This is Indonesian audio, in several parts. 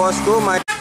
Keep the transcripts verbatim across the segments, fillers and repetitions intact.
bosku.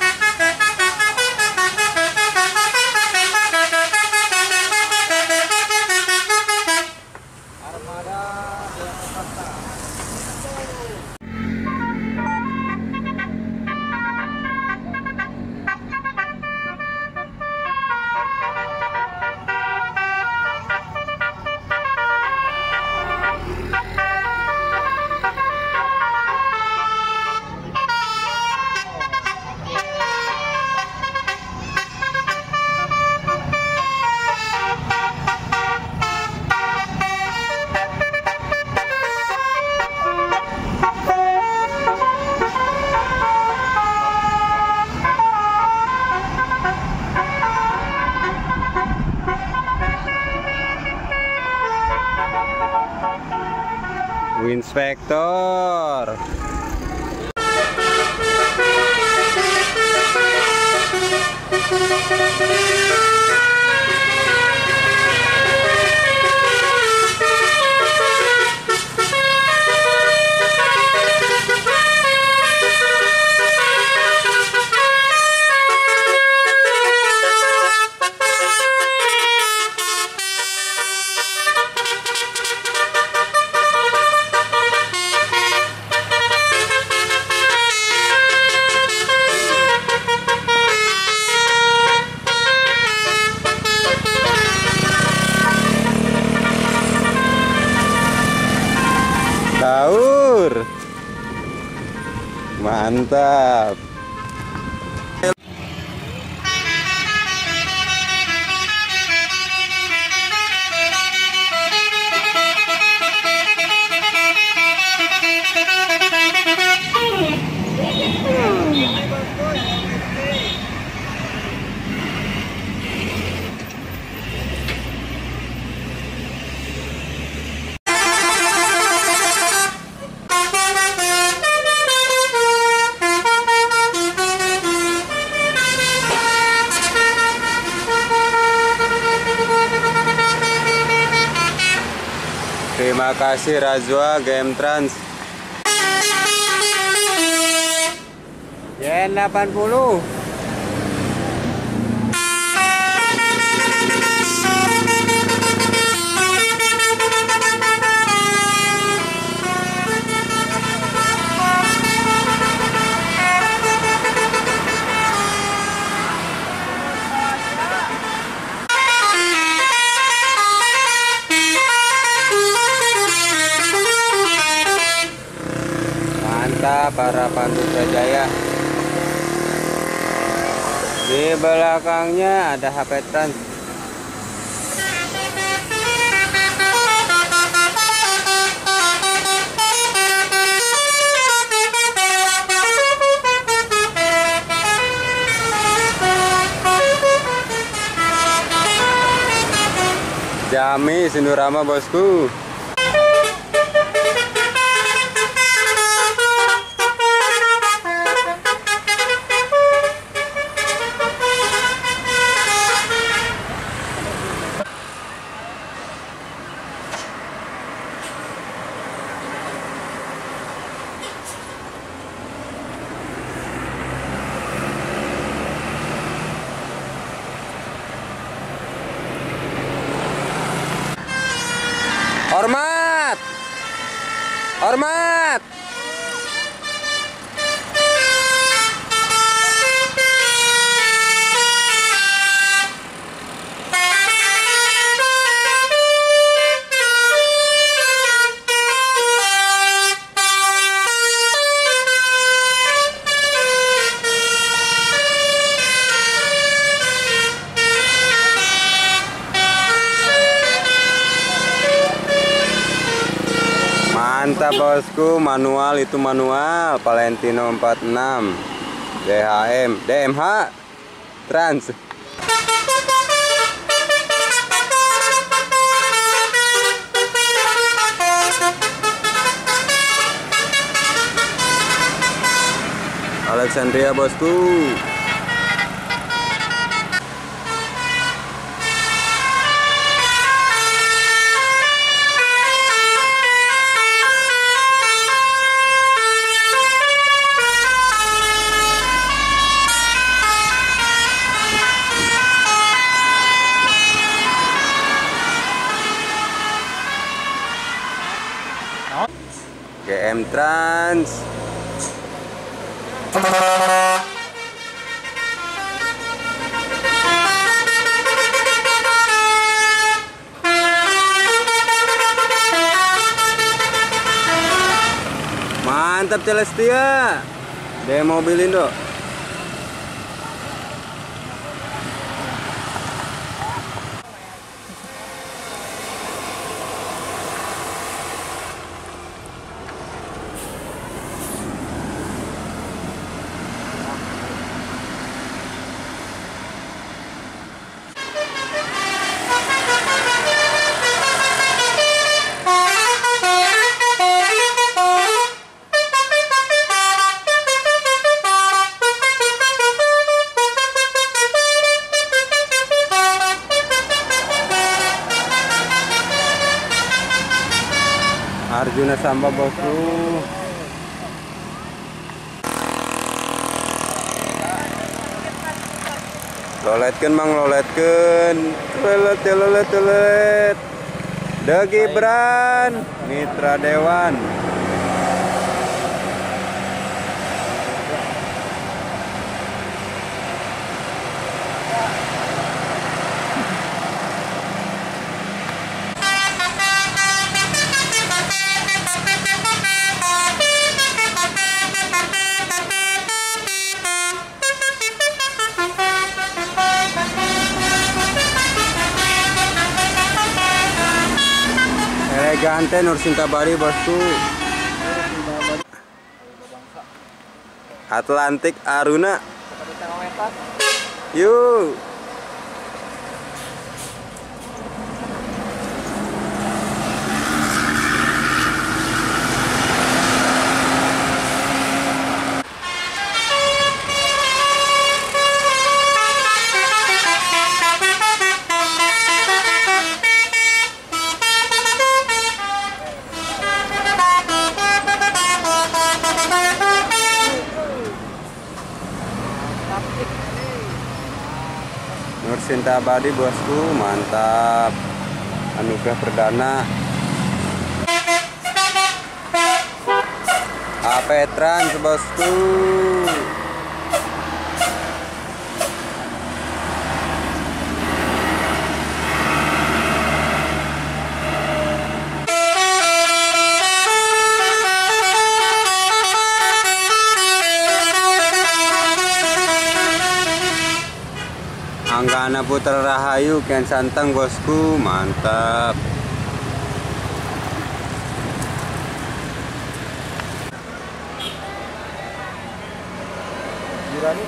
Inspektor. Sahur. Mantap. Terima kasih Razwa Game Trans. Yen delapan puluh. Para Pandutra Jaya. Di belakangnya ada H P Trans. Jami Sindurama bosku. Hormat! Hormat! Mantap bosku, manual itu manual Valentino empat puluh enam D H M D M H Trans. Alexandria bosku. M Trans. Mantap Celestia. Dia mobil Indo. Arjuna Samba bosku. Loletkeun Mang, loletkeun. Lolet lolet lolet. De Gibran Mitra Dewan. Elegante Nur Sintabari bosku. Atlantik Aruna. Yuk. Nur Sintabari bosku, mantap. Anugerah perdana. A P Trans bosku. Anggana Putra Rahayu Kian Santang bosku, mantap. Jirani.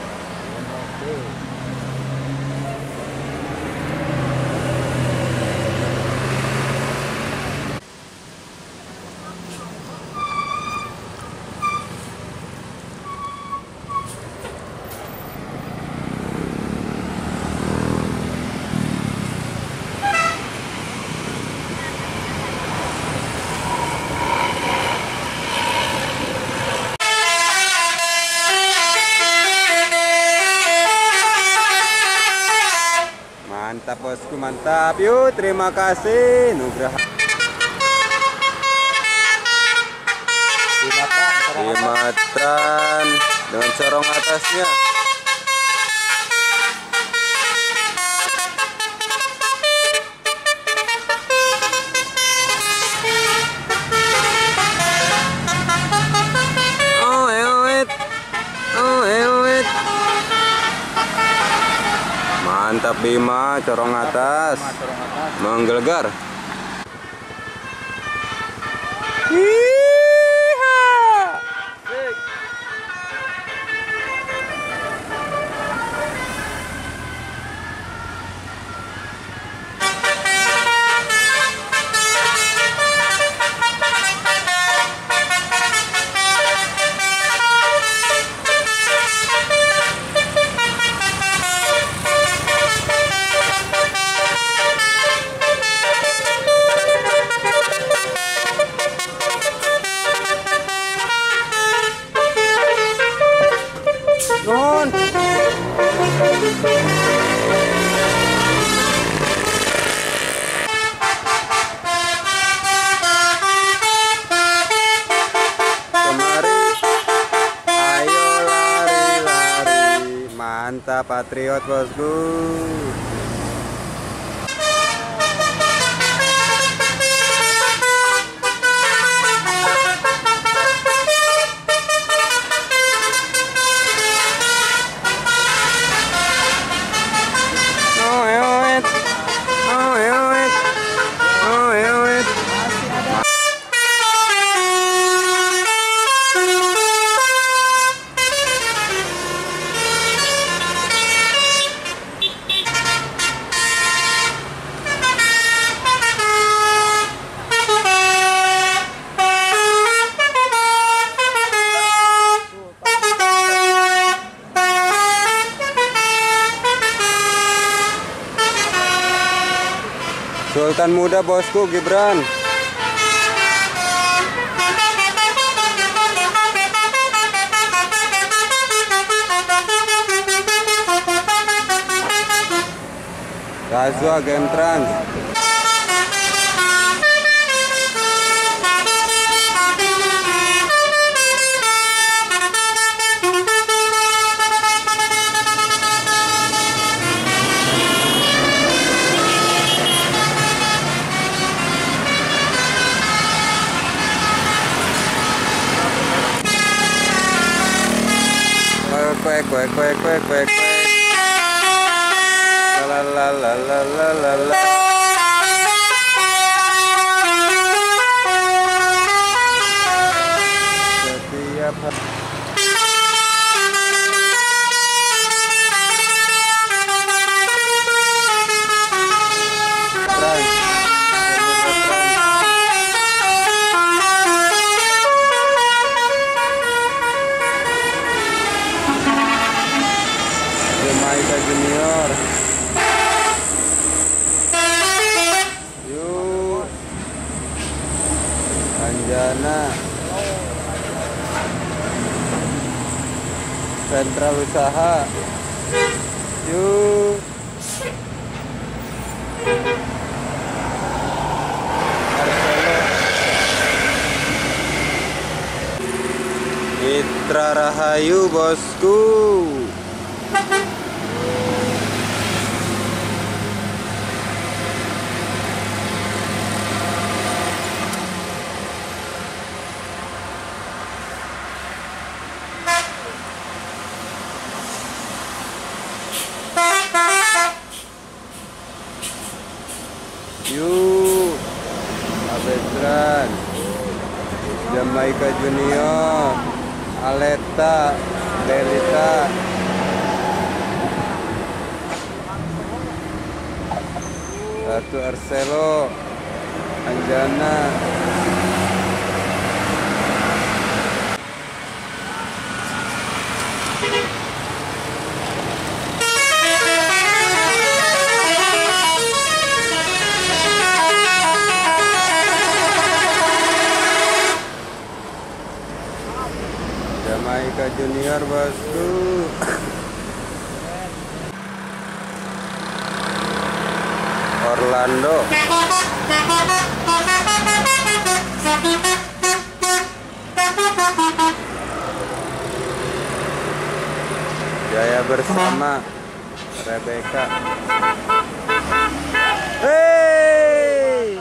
Mantap bosku, mantap. Yuk, terima kasih Nugraha. Dimatran dengan corong atasnya. Oh, ewet. Oh, ewet. Mantap Bima, corong atas, menggelegar. Para patriot bosku. Sultan muda bosku Gibran. Razwa Game Trans. Kwek kwek kwek kwek kwek kwek. La la la la la la la. Setiap hari. Jamaika Junior. Yuk. Anjana. Sentral Usaha. Yuk. Mitra Rahayu bosku. Yuk, Abedran, Jamaika Junior, Aleta, Delita, Ratu Arcelo, Anjana. Jamaika Junior bosku. Orlando. Jaya bersama Rebecca. Hey!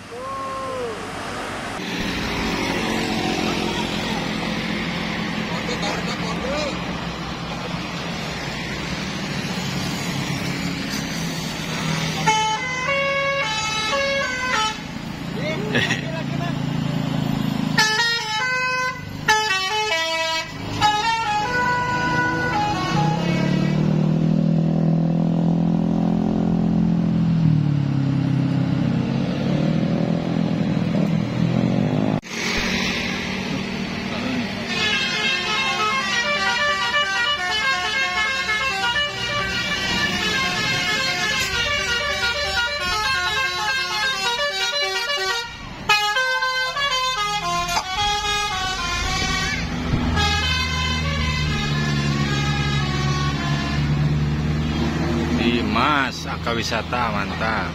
Dimas Aka Wisata mantap.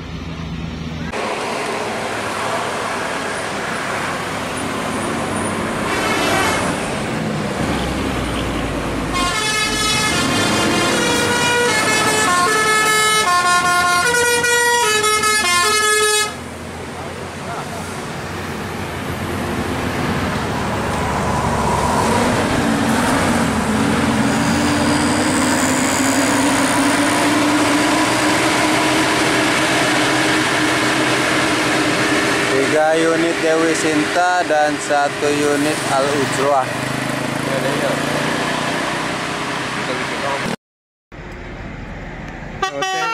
dua unit Dewi Sinta dan satu unit Al Ujwah. Hotel